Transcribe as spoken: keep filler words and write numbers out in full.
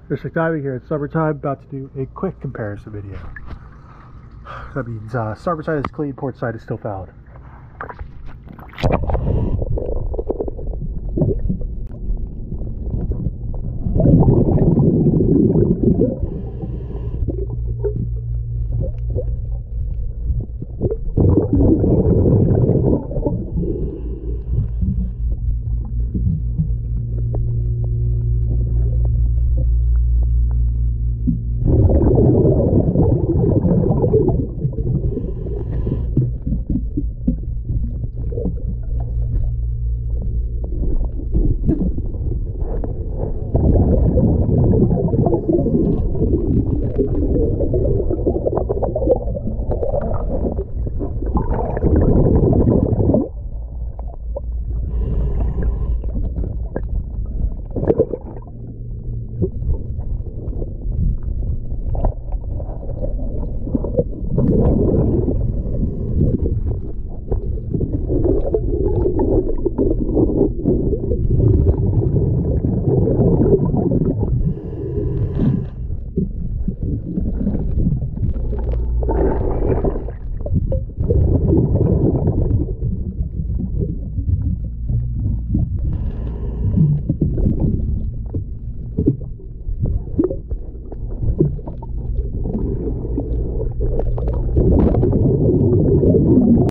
Fish Diving here. It's summertime. About to do a quick comparison video. That means uh, starboard side is clean, port side is still fouled.